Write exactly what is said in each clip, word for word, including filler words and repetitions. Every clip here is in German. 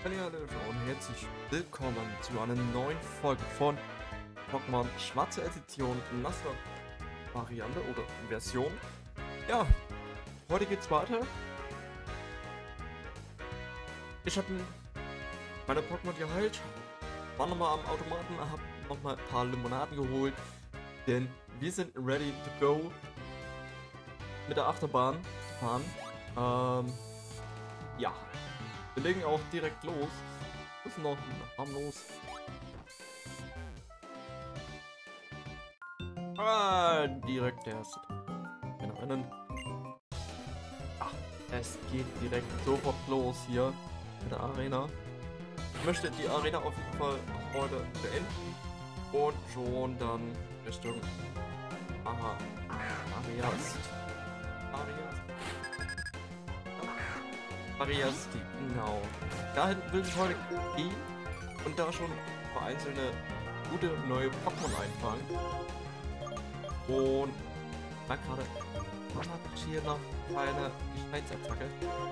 Hallo und herzlich willkommen zu einer neuen Folge von Pokémon Schwarze Edition Nassau Variante oder Version. Ja, heute geht's weiter. Ich habe meine Pokémon geheilt, war nochmal am Automaten, habe nochmal ein paar Limonaden geholt, denn wir sind ready to go mit der Achterbahn fahren. Ähm, ja. Wir legen auch direkt los. Ist noch harmlos. Ah, direkt erst. Rennen. Ach, es geht direkt sofort los hier mit der Arena. Ich möchte die Arena auf jeden Fall heute beenden und schon dann Richtung Aha. Arias. Arias. Arias, genau. Dahin will ich heute gehen und da schon vereinzelte gute neue Pokémon einfangen. Und da gerade man hat hier noch eine Gesteinsattacke.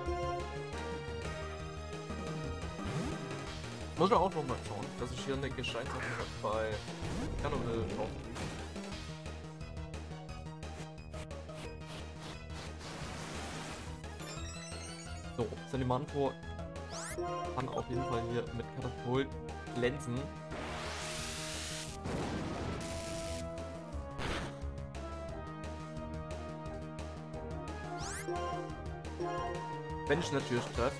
Muss ich auch noch mal schauen, dass ich hier eine Gesteinsattacke bei Cannibal drauf. So, Sanimantor kann auf jeden Fall hier mit Katapult glänzen. Wenn ich natürlich treffe.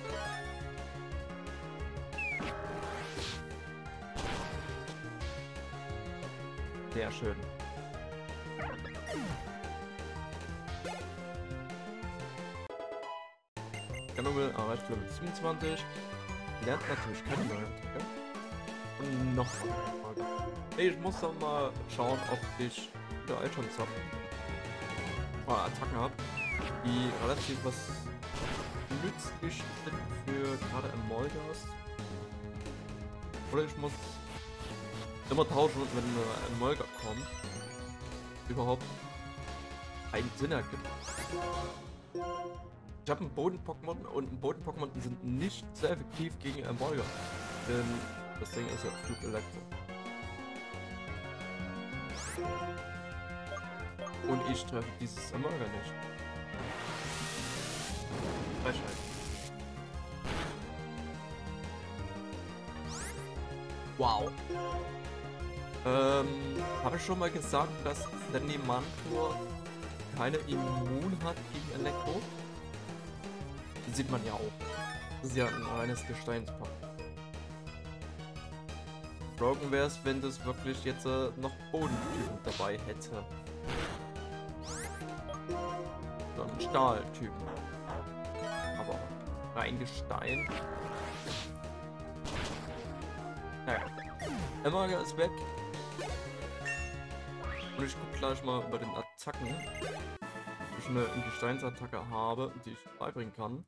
Sehr schön. Cannibal erreicht Level siebenundzwanzig. Lernt natürlich keine neue Attacke. Und noch eine Frage. Nee, ich muss dann mal schauen, ob ich wieder Items habe. Oder Attacken habe, die relativ was nützlich sind für gerade Emolgas. Oder ich muss immer tauschen, wenn ein Emolga kommt. Überhaupt einen Sinn ergibt. Ich habe einen Boden-Pokémon und ein Boden-Pokémon sind nicht sehr effektiv gegen Emolga. Denn das Ding ist ja Flug Elektro. Und ich treffe dieses Emolga nicht. Frechheit. Wow. Ähm, habe ich schon mal gesagt, dass Sanimantor keine Immun hat gegen Elektro? Das sieht man ja auch. Das ist ja ein reines Gesteinspack. Broken wäre es, wenn das wirklich jetzt äh, noch Bodentypen dabei hätte. So ein Stahltypen. Aber rein Gestein. Naja. Emolga ist weg. Und ich guck gleich mal bei den Attacken. Ob ich eine Gesteinsattacke habe, die ich beibringen kann.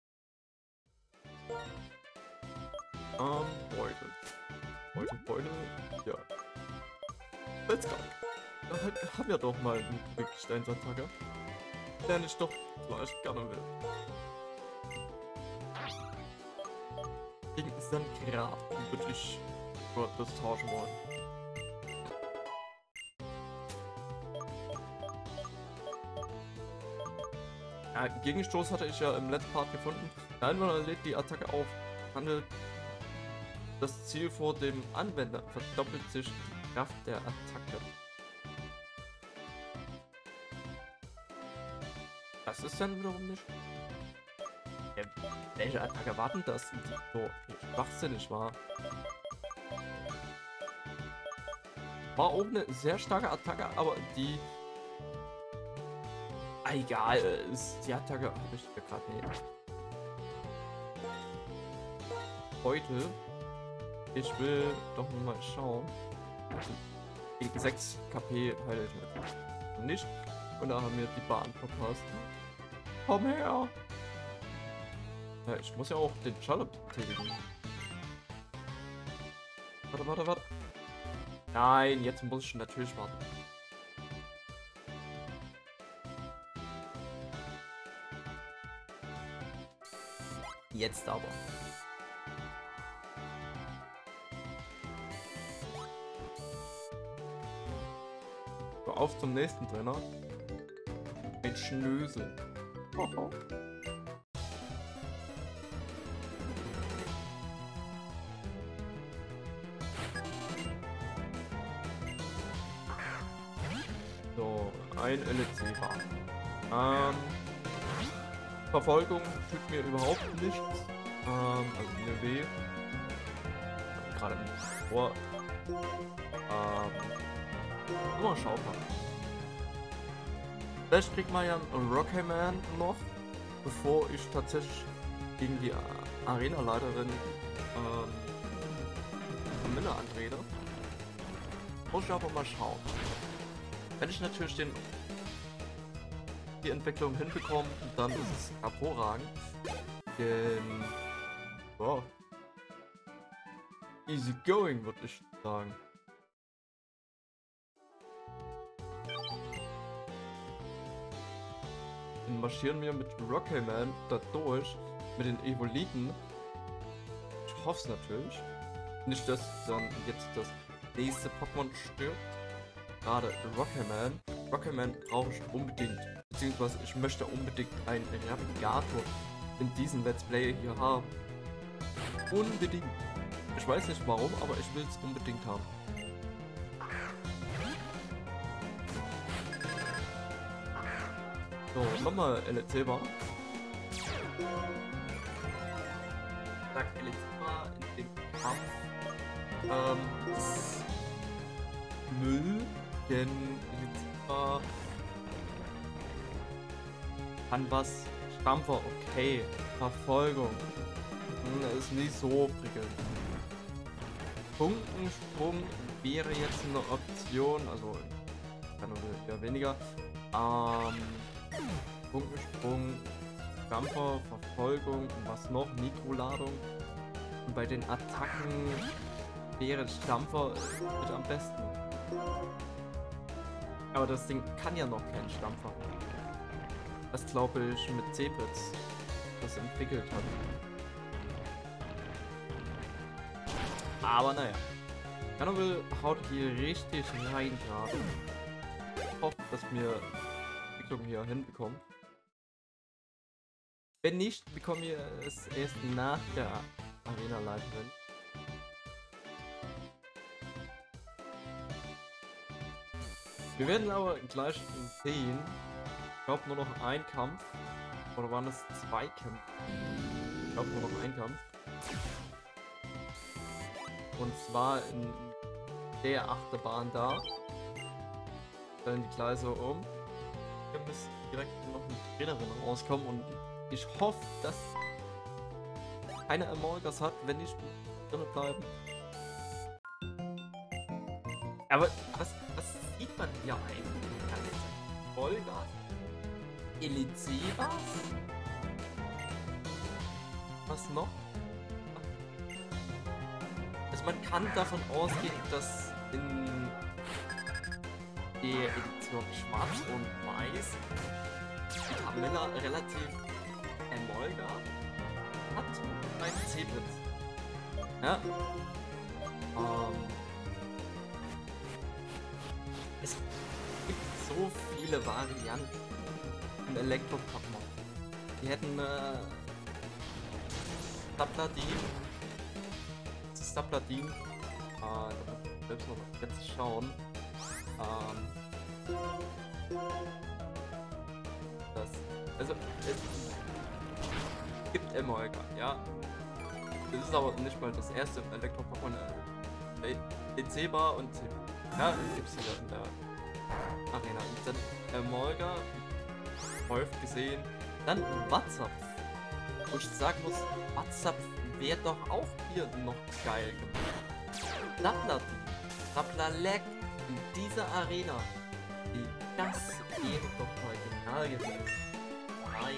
Ähm, Beutel. Beutel, Beutel. Ja. Let's go. Da halt, haben wir doch mal eine Gesteinsattacke. Lerne ich doch gleich gerne will. Gegen Sandgrab würde ich das tauschen wollen. Ja, Gegenstoß hatte ich ja im letzten Part gefunden. Der Anwender lädt die Attacke auf. Handelt das Ziel vor dem Anwender. Verdoppelt sich die Kraft der Attacke. Das ist dann wiederum nicht. Ja, welche Attacke warten das? Die so schwachsinnig war. War auch eine sehr starke Attacke, aber die. Ah, egal, ist die Attacke habe ich ja gerade nicht. Heute. Ich will doch mal schauen. Gegen sechs KP heile ich mit. Nicht. Und da haben wir die Bahn verpasst. Komm her! Ja, ich muss ja auch den Schalter betätigen. Warte, warte, warte. Nein, jetzt muss ich natürlich warten. Jetzt aber. auf zum nächsten Trainer. Ein Schnösel. Hoho. So, ein L E C-Bar. Ähm, Verfolgung tut mir überhaupt nichts. Ähm, also mir weh. Gerade im Ohr. Ähm, immer schaubar. Vielleicht kriegt man ja einen Rocketman noch, bevor ich tatsächlich gegen die Arena-Leiterin ähm, Camilla antrete. Muss ich aber mal schauen. Wenn ich natürlich den die Entwicklung hinbekomme, dann ist es hervorragend. Denn wow, easy going, würde ich sagen. Dann marschieren wir mit Rocketman da durch, mit den Evoliten. Ich hoffe es natürlich. Nicht, dass dann jetzt das nächste Pokémon stirbt. Gerade Rocketman. Rocketman brauche ich unbedingt. Beziehungsweise ich möchte unbedingt einen Navigator in diesem Let's Play hier haben. Unbedingt. Ich weiß nicht warum, aber ich will es unbedingt haben. So, nochmal L E C-Bar. Sagt L E C-Bar in dem Kampf. Ähm, Müll, denn L E C-Bar kann was. Stampfer, okay. Verfolgung. Hm, ist nicht so prickelnd. Punkensprung wäre jetzt eine Option, also kann oder weniger. Ähm, Punkensprung, Stampfer, Verfolgung und was noch? Mikroladung. Und bei den Attacken wäre Stampfer mit am besten. Aber das Ding kann ja noch keinen Stampfer. Das glaube ich mit Zeblitz das entwickelt hat. Aber naja. Cannibal haut hier richtig rein gerade. Ich hoffe, dass wir die Entwicklung hier hinbekommen. Wenn nicht, bekommen wir es erst nach der Arena-Leiterin. Wir werden aber gleich sehen. Ich glaube nur noch ein Kampf. Oder waren es zwei Kämpfe? Ich glaube nur noch ein Kampf. Und zwar in der Achterbahn da. Stellen die Gleise um. Wir müssen direkt noch eine Trainerin rauskommen und ich hoffe, dass keine Amolgas hat, wenn die drin bleiben. Aber was, was sieht man hier eigentlich? Amolgas? Elizebas? Was noch? Also man kann davon ausgehen, dass in der Edition Schwarz und Weiß die Camilla relativ Emolga hat ein Zeblitz. Ja. Ähm. Es gibt so viele Varianten im Elektro-Pokémon. Die hätten äh, Sapladin. Sapladin. Äh, selbst noch jetzt schauen. Ähm, das. Also es gibt Emolga, ja. Das ist aber nicht mal das erste Elektro-Pokémon. Äh, Elizebas und ja, gibt es hier in der Arena. Und dann Emolga, häufig gesehen. Dann Watzapf. Wo ich sagen muss, Watzapf wäre doch auch hier noch geil gemacht. Sapladin, Saplalek in dieser Arena. Die, das wäre doch original gewesen. Nein.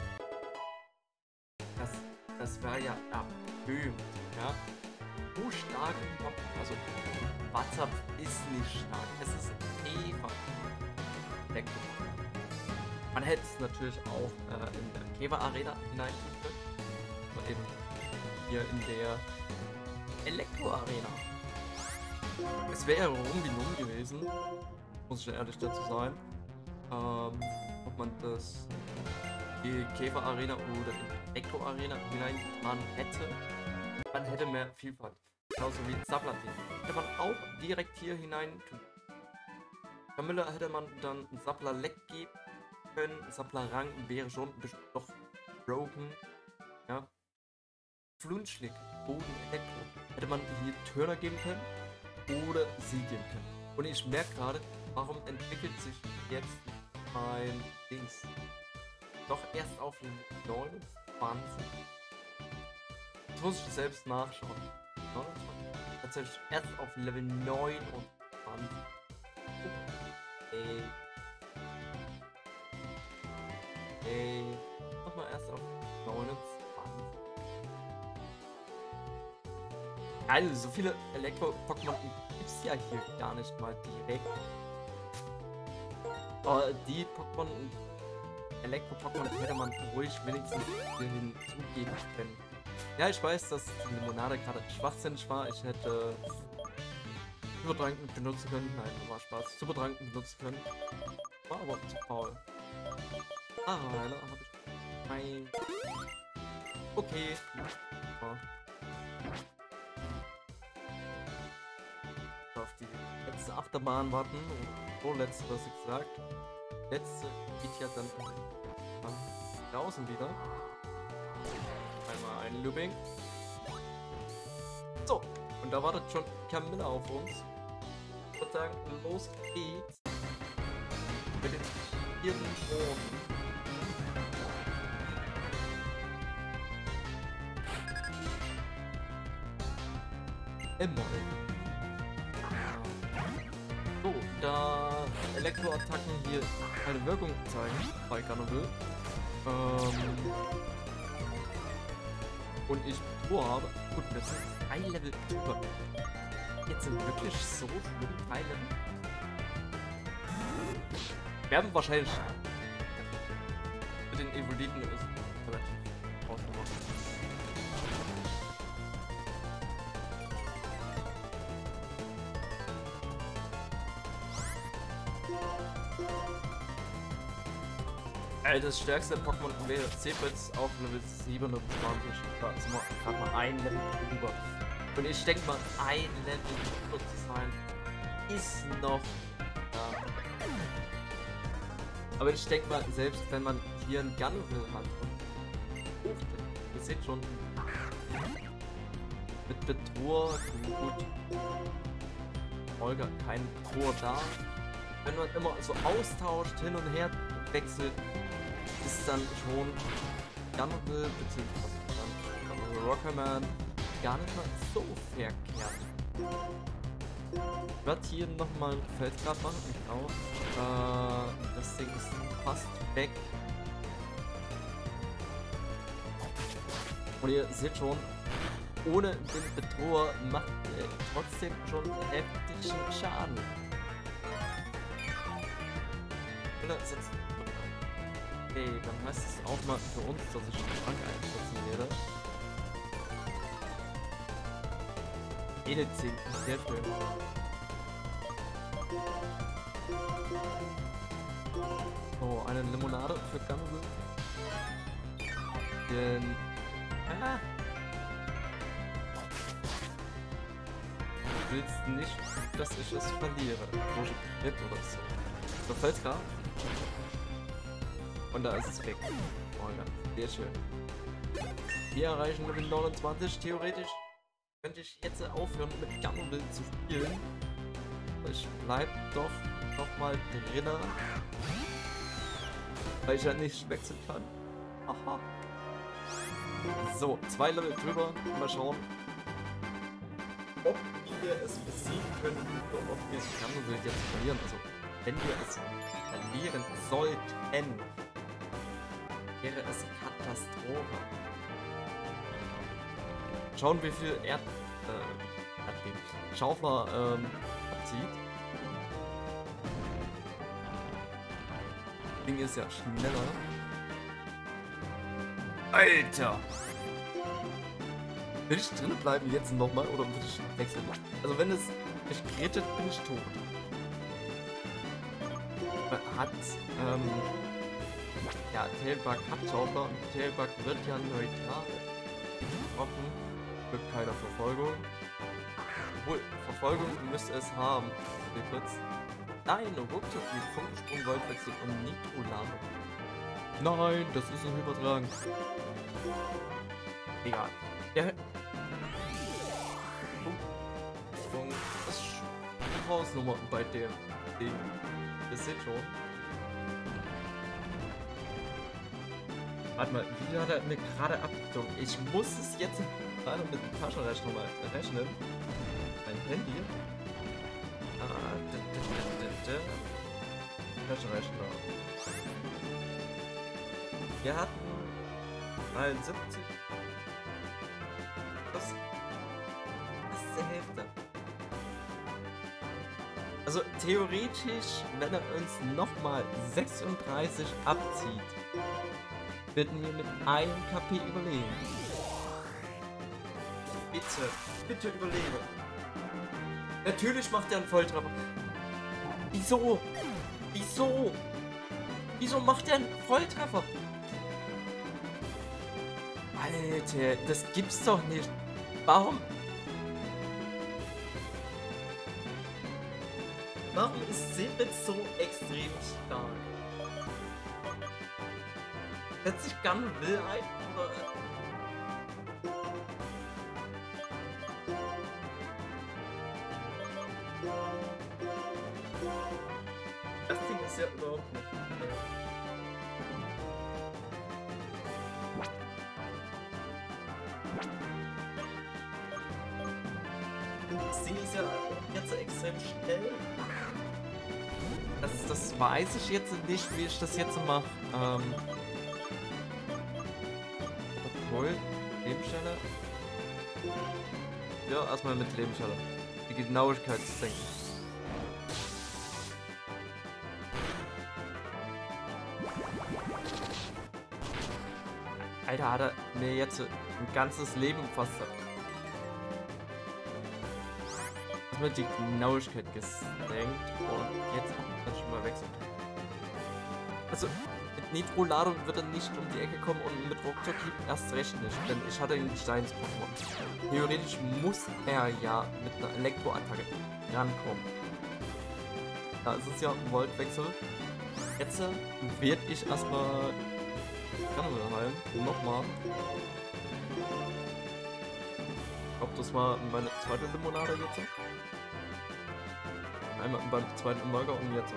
Das, das wäre ja erhöht, ja. So stark im Kopf. Also, Watzapf ist nicht stark. Es ist einfach Elektro. Man hätte es natürlich auch äh, in der Käfer-Arena hineintun können. So eben hier in der Elektro-Arena. Es wäre Rumbi-Num gewesen. muss ich ehrlich dazu sein. Ähm, ob man das die Käfer-Arena oder in Elektro-Arena hineingetan hätte, man hätte mehr Vielfalt. Genauso wie Saplatin. Hätte man auch direkt hier hinein tun. Camilla hätte man dann ein Sapla-Leck geben können. Sapla-Rang wäre schon bestimmt doch broken. Ja. Flunschlick, Boden, Elektro. Hätte man hier Turner geben können oder sie geben können. Und ich merke gerade, warum entwickelt sich jetzt mein Dings doch erst auf neunundzwanzig. Das muss ich selbst nachschauen. neunundzwanzig. Tatsächlich erst auf Level neunundzwanzig. Ey. Ey. Nochmal erst auf neunundzwanzig. Also, so viele Elektro-Pokémon gibt es ja hier gar nicht mal direkt. Aber die Pokémon, Elektro-Pokémon hätte man ruhig wenigstens hier hinzugeben können. Ja, ich weiß, dass die Limonade gerade schwachsinnig war. Ich hätte Supertrank benutzen können. Nein, war Spaß. Supertrank benutzen können. War aber zu faul. Ah, leider habe ich mein... Okay. Ja. Auf die letzte Achterbahn warten. Vorletzte, was ich gesagt. Letzte geht ja dann draußen wieder. Einmal ein Looping. So, und da wartet schon Camilla auf uns. Ich würde sagen, los geht's. Mit den vierten Ohren. Immer. So, da Elektroattacken hier keine Wirkung zeigen bei Carnival. Ähm, und ich vorhabe, gut, wir sind drei Level drüber. Jetzt sind wirklich so schlimm drei Level. Wir haben wahrscheinlich mit den Evoliten ist relativ ausgemacht. Das stärkste Pokémon wäre Zebrits auf Level siebenundzwanzig. Da sind wir gerade mal ein Level drüber. Und ich denke mal, ein Level drüber zu sein ist noch. Ja. Aber ich denke mal, selbst wenn man hier einen Gunville hat und ihr seht schon, mit Betrug, gut, Olga, kein Tor da. Wenn man immer so austauscht, hin und her wechselt, ist dann schon Gunville bzw. Rockerman gar nicht mal so verkehrt. Ich werde hier nochmal ein Feldgrad machen, ich auch. Äh, das Ding ist fast weg. Und ihr seht schon, ohne den Bedroher macht er trotzdem schon heftigen Schaden. Okay, dann heißt es auch mal für uns, dass ich den Schrank einsetzen werde. Edezing, sehr schön. Oh, eine Limonade für Gunville. Denn... Ah! Du willst nicht, dass ich es verliere. Oder so. So, fällt's gerade. Und da ist es weg. Oh ja, sehr schön. Wir erreichen Level neunundzwanzig. Theoretisch könnte ich jetzt aufhören mit Gunville zu spielen. Ich bleib doch noch mal drinnen. Weil ich ja nicht wechseln kann. Aha. So, zwei Level drüber. Mal schauen, ob wir es besiegen können oder ob wir Gunville jetzt verlieren. Also, wenn wir es verlieren sollten, wäre es Katastrophe. Schauen, wie viel Erd... Äh, Erdbeben. Schaufler ähm, abzieht. Das Ding ist ja schneller. Alter! Will ich drin bleiben jetzt nochmal oder will ich wechseln? Also wenn es mich rettet, bin ich tot. hat, ähm, ja, Tailbug hat Zauber und Tailbug wird ja neutral gesprochen, für keine Verfolgung. Obwohl, Verfolgung müsste es haben. Wie kurz. Nein, Ruckzuck, Funkensprung, Goldwechsel und Nitroladung. Nein, das ist ein Übertragen. Egal. Der Sprung ist die Hausnummer bei dem Ding. Ihr seht schon. Warte mal, wie hat er mir gerade abgezogen? Ich muss es jetzt leider mit dem Taschenrechner mal rechnen. Mein Handy. Ah, da, da, da, da, da. Taschenrechner. Wir hatten dreiundsiebzig. Das ist die Hälfte. Also theoretisch, wenn er uns nochmal sechsunddreißig abzieht, werden wir mit einem K P überleben. Bitte, bitte überlebe. Natürlich macht er einen Volltreffer. Wieso? Wieso? Wieso macht er einen Volltreffer? Alter, das gibt's doch nicht. Warum? Warum ist Sebit so extrem stark? Setzt sich Gun Will ein oder? Das Ding ist ja überhaupt nicht. Das Ding ist ja jetzt extrem schnell. Das, das weiß ich jetzt nicht, wie ich das jetzt mache. Ähm, obwohl, Lebensstelle. Ja, erstmal mit Lebensstelle. Die Genauigkeit zu senken. Alter, hat er mir jetzt ein ganzes Leben fast. Erstmal die Genauigkeit gesenkt und jetzt kann ich schon mal wechseln. Also mit Nitro-Ladung wird er nicht um die Ecke kommen und mit Ruckzuck erst recht nicht, denn ich hatte einen Steins-Pokémon. Theoretisch muss er ja mit einer Elektroattacke rankommen. Da ist es ja ein Voltwechsel. Jetzt werde ich erstmal heilen. Nochmal. Ich glaube, das war meine zweite Limonade jetzt. Einmal beim zweiten Embargo und jetzt.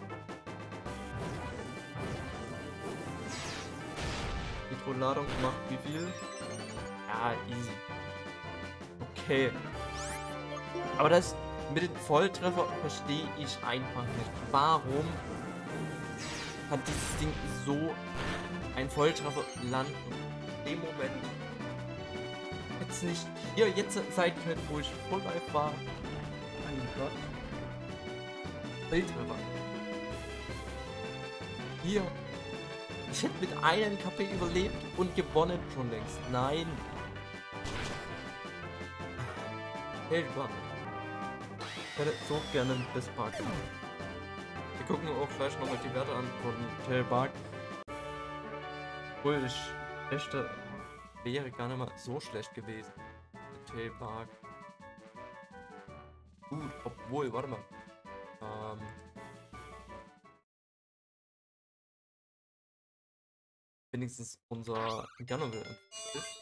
Nitro-Ladung macht wie viel? Ja, easy. Okay. Aber das mit dem Volltreffer verstehe ich einfach nicht. Warum hat dieses Ding so ein Volltreffer landen? Im Moment. Jetzt nicht hier, jetzt seit wo ich Full Life war. Mein Gott. Volltreffer. Hier. Ich hätte mit einem K P überlebt und gewonnen schon längst. Nein. Tailbug. Ich hätte so gerne einen Bisspark gemacht. Wir gucken auch gleich nochmal die Werte an von Tailbug. Obwohl ich echte wäre gar nicht mal so schlecht gewesen. Tailbug. Gut, obwohl, warte mal. Ähm. Wenigstens unser Gunnerville ist.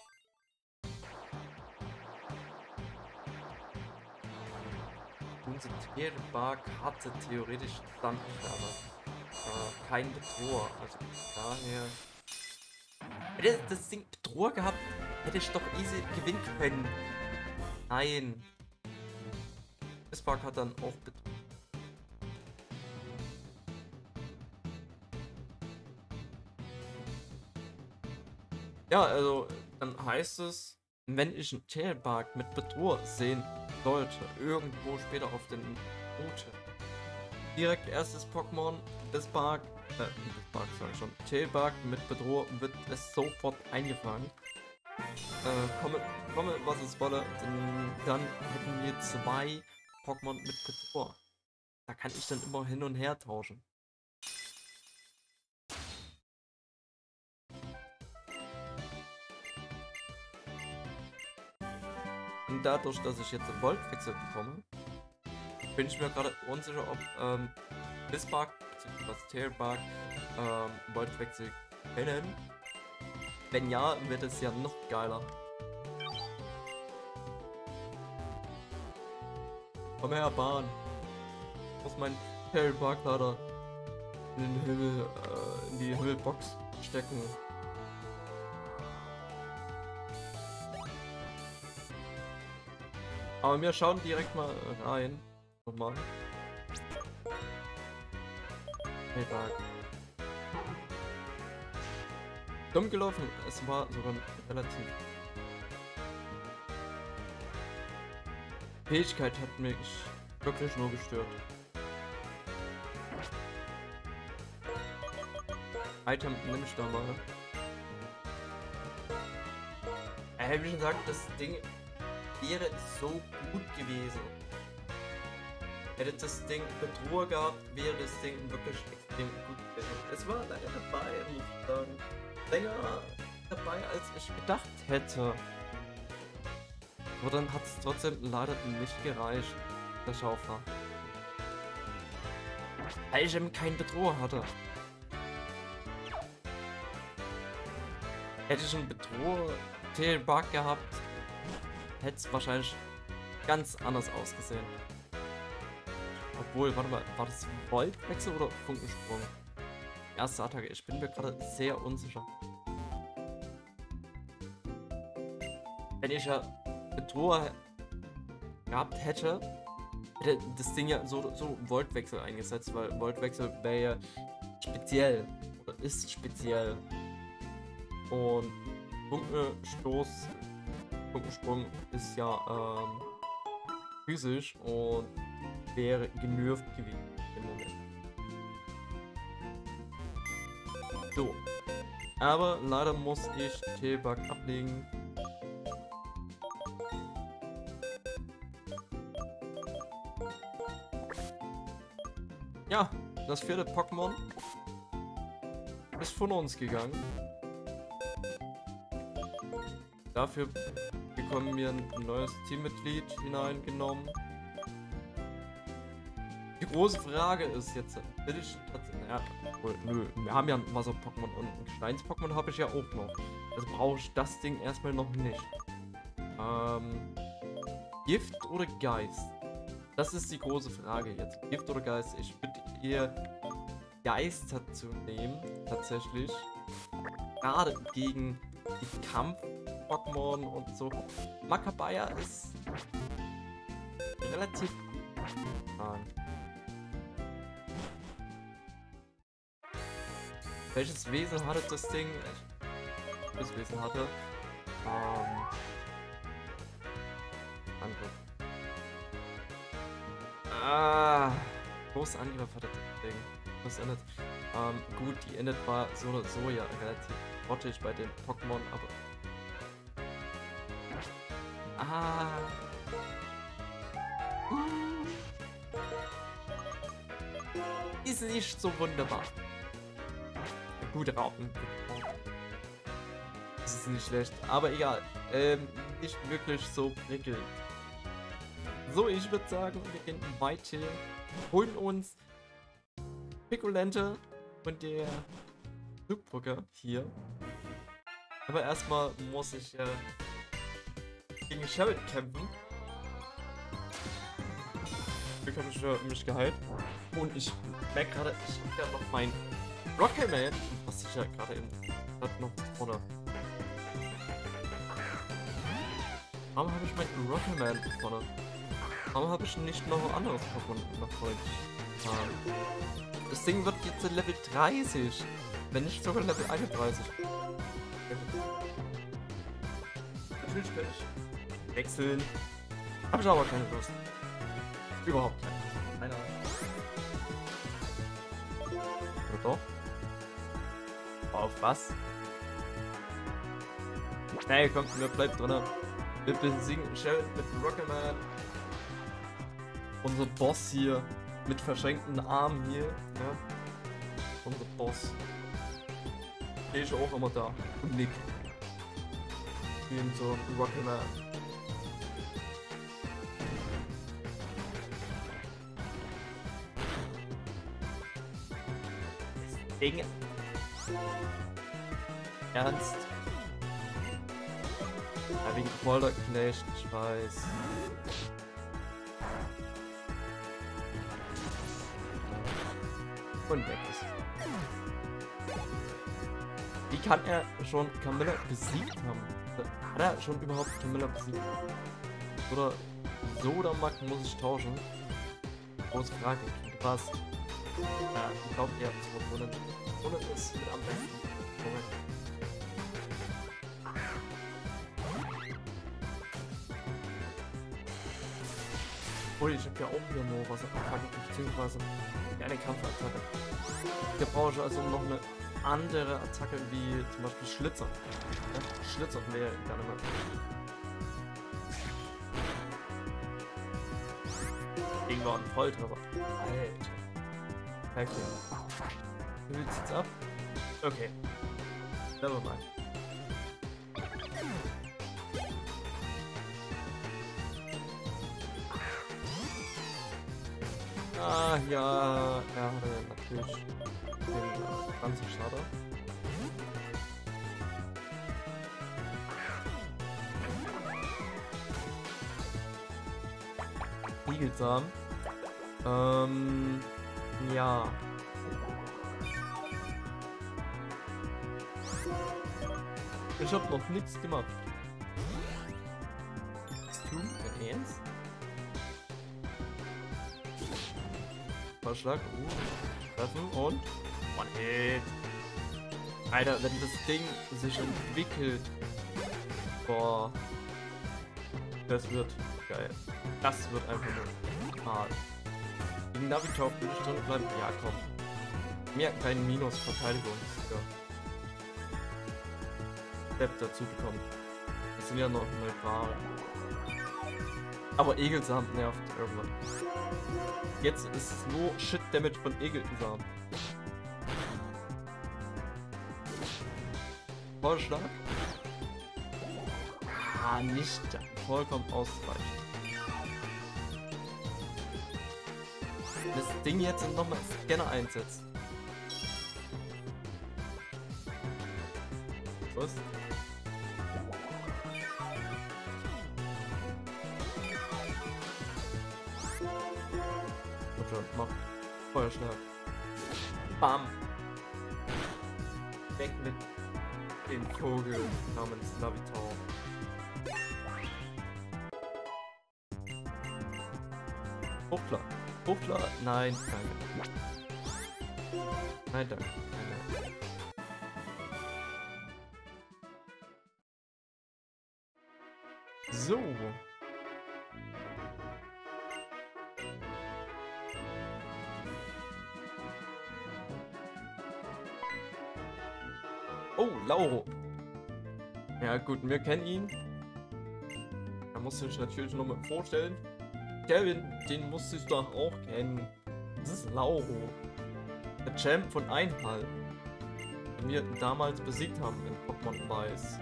Unser Tailbug hatte theoretisch Standschärfe. Äh, kein Bedroher. Also daher. Hätte das Ding Bedroher gehabt, hätte ich doch easy gewinnen können. Nein. Bisspark hat dann auch Bedroher. Ja, also dann heißt es, wenn ich einen Tailbug mit Bedroher sehen sollte, irgendwo später auf den Route, direkt erstes Pokémon, Bisspark, äh, Bisspark sag ich schon, Tailbug mit Bedroher wird es sofort eingefangen. Äh, komme, komme was es wolle, denn dann hätten wir zwei Pokémon mit Bedroher. Da kann ich dann immer hin und her tauschen. Und dadurch, dass ich jetzt einen Voltwechsel bekomme, bin ich mir gerade unsicher, ob ähm, Bismarck bzw. Tailbug ähm, Voltwechsel kennen. Wenn ja, wird es ja noch geiler. Komm her, Bahn. Ich muss mein Tailbug leider in den Himmel, äh, in die Himmelbox stecken. Aber wir schauen direkt mal rein. Nochmal. Hey, Tag. Dumm gelaufen. Es war sogar relativ. Fähigkeit hat mich wirklich nur gestört. Item nehme ich da mal. Äh, wie schon gesagt, das Ding wäre so gut gewesen. Hätte das Ding Bedrohung gehabt, wäre das Ding wirklich extrem gut gewesen. Es war lange dabei, muss ich sagen. Länger dabei, als ich gedacht hätte. Aber dann hat es trotzdem leider nicht gereicht, der Schaufler. Weil ich eben keinen Bedroher hatte. Hätte ich einen Bedroher Tailbug gehabt, hätte es wahrscheinlich ganz anders ausgesehen. Obwohl, warte mal, war das Voltwechsel oder Funkensprung? Erste Attacke, ich bin mir gerade sehr unsicher. Wenn ich ja Bedroher gehabt hätte, hätte das Ding ja so, so Voltwechsel eingesetzt, weil Voltwechsel wäre ja speziell oder ist speziell. Und Funkenstoß, Funkensprung ist ja ähm, physisch und wäre genervt gewesen im Moment. So. Aber leider muss ich Tailbug ablegen. Ja, das vierte Pokémon ist von uns gegangen. Dafür bekommen wir ein neues Teammitglied hineingenommen. Die große Frage ist jetzt, will ich tatsächlich, ja, nö, wir haben ja ein Wasser-Pokémon und ein Gesteins-Pokémon habe ich ja auch noch. Also brauche ich das Ding erstmal noch nicht. Ähm, Gift oder Geist? Das ist die große Frage jetzt. Gift oder Geist? Ich würde eher Geist dazu nehmen, tatsächlich. Gerade gegen die Kampf-Pokémon und so. Makabaya ist relativ gut. Welches Wesen hatte das Ding? Welches Wesen hatte? Ähm. Angriff. Ah. Großer Angriff hatte das Ding. Das endet. Ähm, gut, die endet war so oder so ja relativ grottig bei den Pokémon, aber. Ah. Uh. Ist nicht so wunderbar. Gute Raupen. Das ist nicht schlecht, aber egal. Ähm, nicht wirklich so prickelnd. So, ich würde sagen, wir gehen weiter. Holen uns Piccolente und der Flugbrücke hier. Aber erstmal muss ich äh, gegen Sherrod kämpfen. Ich habe mich, äh, mich geheilt. Und ich merke gerade, ich habe ja noch mein Rocketman, was ich ja gerade eben noch vorne. Warum habe ich meinen Rocketman vorne? Warum habe ich nicht noch ein anderes Pokémon nach vorne getan? Das Ding wird jetzt Level dreißig, wenn nicht sogar Level einunddreißig. Natürlich kann ich wechseln. Habe ich aber keine Lust. Überhaupt keine Lust. Keine Ahnung. Oder doch? Auf was? Schnell, kommt, mir bleibt drin. Wir besiegen Sherrod mit Rocketman. Unser Boss hier mit verschränkten Armen hier. Ja. Unser Boss. Der ist auch immer da. Und Nick. Wie in so einem Rocketman. Dinge. Ernst? Ja, wegen Folterknecht, ich weiß. Und weg ist. Wie kann er schon Camilla besiegt haben? Hat er schon überhaupt Camilla besiegt? Oder so oder Mac muss ich tauschen? Große Frage. Was? Ja, ich glaube, ihr habt es verbunden. Ohne das mit am besten. Moment. Oh, ich habe ja auch hier nur Wasserattacke, beziehungsweise eine Kampfattacke. Hier brauche ich also noch eine andere Attacke wie zum Beispiel Schlitzer. Ja, Schlitzer wäre gerne mal. Irgendwann ein Volltreffer. Alter. Okay. Du willst jetzt ab? Okay. Never mind. Ah, ja, er hatte natürlich den ganzen Schaden. Igelsam. Ähm, ja. Ich hab noch nichts gemacht. Was tun? Dein Ernst? Verschlag, uh, treffen und One Hit. Alter, wenn das Ding sich entwickelt, boah, das wird geil. Das wird einfach nur hart. Gegen Navitor will ich drin bleiben. Ja, komm. Mir kein Minus Verteidigung. Ja. Step dazu bekommen. Das sind ja noch neutral. Aber Egelsam nervt irgendwann. Jetzt ist es nur Shit Damage von Egelsam. Vollschlag. Ah, nicht vollkommen ausreichend. Das Ding jetzt nochmal Scanner einsetzt. Was? Mach Feuerschlag. Bam. Weg mit dem Vogel namens Navitor. Hoppla. Hoppla. Nein, danke. Nein, danke. Nein, danke. So. Oh, Lauro. Ja gut, wir kennen ihn. Da musst du dich natürlich noch mal vorstellen. Kevin, den musstest du doch auch kennen. Das ist Lauro. Der Champ von Einhall. Den wir damals besiegt haben in Pokémon Weiß.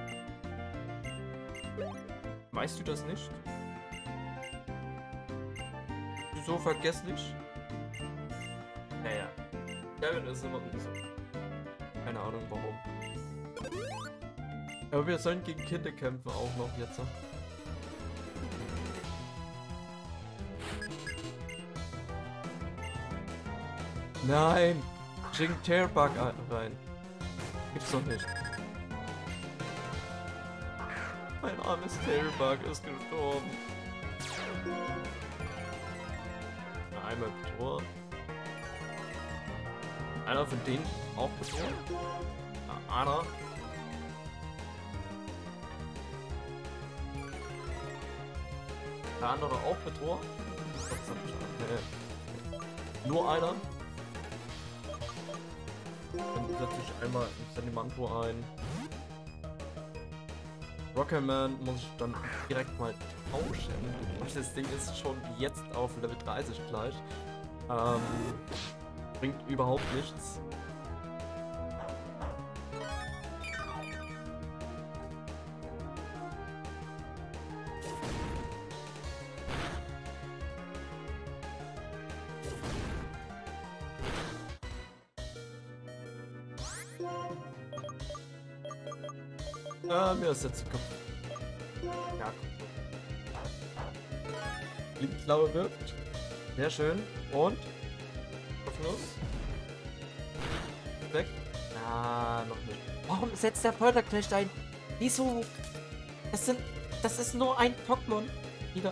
Weißt du das nicht? So vergesslich? Naja. Kevin ist immer so. Keine Ahnung warum. Aber wir sollen gegen Kinder kämpfen auch noch jetzt. Nein! Schick Tearbug rein. Gibt's doch nicht. Mein armes Tearbug ist gestorben. Einmal Tor. Einer von denen auch betroffen. Ja, einer. Der andere auch betroffen. Nee. Nur einer. Dann setze ich einmal in Sedimantor ein. Rockerman muss ich dann direkt mal tauschen. Das Ding ist schon jetzt auf Level dreißig gleich. Ähm, bringt überhaupt nichts. Ah, mir ist jetzt kaputt. Ja. Blindklaue wirkt. Sehr schön. Und? Hoffnung. Weg. Ah, noch nicht. Warum setzt der Polterknecht ein? Wieso? Das sind. Das ist nur ein Pokémon. Wieder.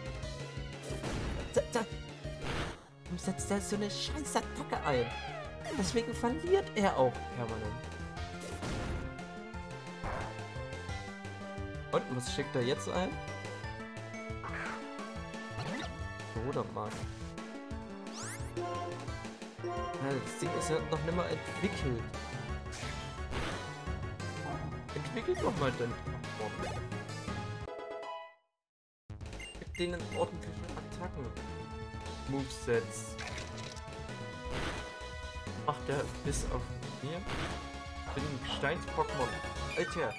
Da, da. Warum setzt er so eine scheiß Attacke ein? Deswegen verliert er auch permanent. Und was schickt er jetzt ein? Oder Mann. Ja, das Ding ist ja noch nicht mal entwickelt. Entwickelt doch mal den Pokémon. Gib denen ordentliche Attacken. Movesets. Macht der bis auf mir? Ich bin ein Gesteins-Pokémon. Alter.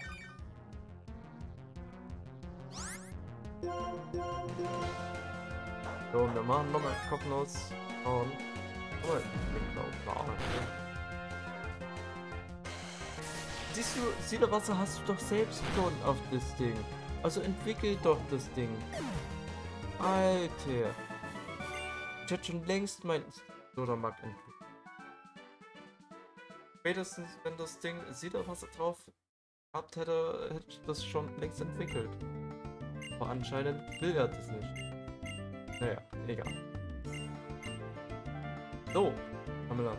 So, wir machen nochmal Kopfnuss und oh, Blindklaue. Siehst du, Siederwasser hast du doch selbst schon auf das Ding. Also entwickelt doch das Ding. Alter. Ich hätte schon längst mein Sodamak entwickelt. Spätestens wenn das Ding Siederwasser drauf gehabt hätte, hätte ich das schon längst entwickelt. Aber anscheinend will er das nicht. Naja, egal. So, Pamela.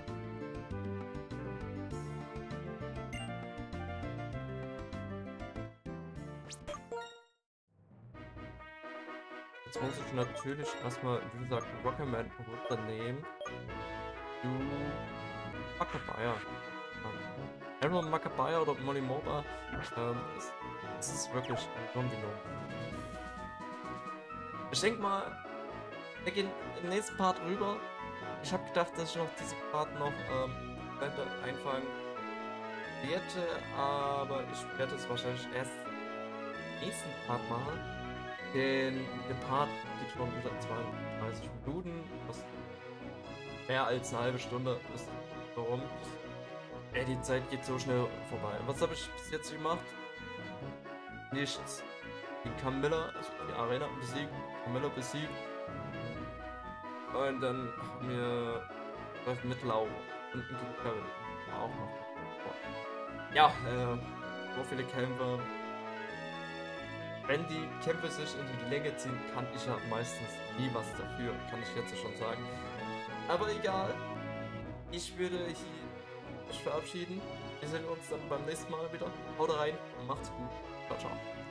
Jetzt muss ich natürlich erstmal, wie gesagt, Rocketman runternehmen. Du Macabaya. Entweder Macabaya oder Molimoba. Ähm, es, es ist wirklich ein Kombination. Ich denke mal, wir gehen im nächsten Part rüber. Ich habe gedacht, dass ich noch diesen Part noch ähm, einfangen werde, aber ich werde es wahrscheinlich erst im nächsten Part machen. Denn der Part geht schon wieder zweiunddreißig Minuten, was mehr als eine halbe Stunde ist. Warum? Ey, die Zeit geht so schnell vorbei. Was habe ich bis jetzt gemacht? Nichts. Die Camilla, also die Arena besiegt, Camilla besiegt. Und dann haben wir mit Lau und Kevin auch noch. Ja, äh, so viele Kämpfe. Wenn die Kämpfe sich in die Länge ziehen, kann ich ja meistens nie was dafür, kann ich jetzt schon sagen. Aber egal, ich würde hier mich verabschieden. Wir sehen uns dann beim nächsten Mal wieder. Haut rein und macht's gut. Ciao, ciao.